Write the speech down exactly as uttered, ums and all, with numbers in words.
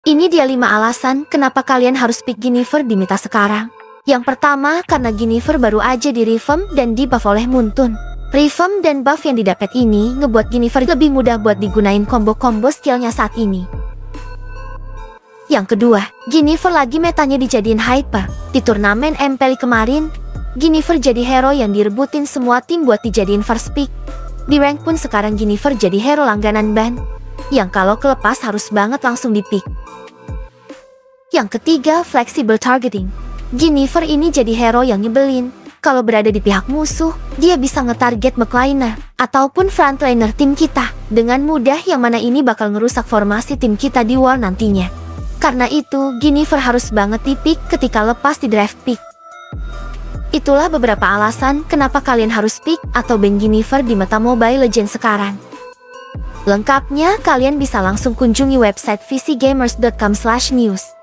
Ini dia lima alasan kenapa kalian harus pick Guinevere di meta sekarang. Yang pertama, karena Guinevere baru aja di revamp dan di buff oleh Muntun. Revamp dan buff yang didapat ini ngebuat Guinevere lebih mudah buat digunain combo-combo skillnya saat ini. Yang kedua, Guinevere lagi metanya dijadiin hyper. Di turnamen M P L kemarin, Guinevere jadi hero yang direbutin semua tim buat dijadiin first pick. Di rank pun sekarang Guinevere jadi hero langganan ban, yang kalau kelepas harus banget langsung di-pick. Yang ketiga, flexible targeting. Guinevere ini jadi hero yang nyebelin. Kalau berada di pihak musuh, dia bisa ngetarget backliner ataupun frontliner tim kita dengan mudah, yang mana ini bakal ngerusak formasi tim kita di war nantinya. Karena itu, Guinevere harus banget di-pick ketika lepas di draft pick. Itulah beberapa alasan kenapa kalian harus pick atau ban Guinevere di meta Mobile Legends sekarang. Lengkapnya kalian bisa langsung kunjungi website v c gamers dot com slash news.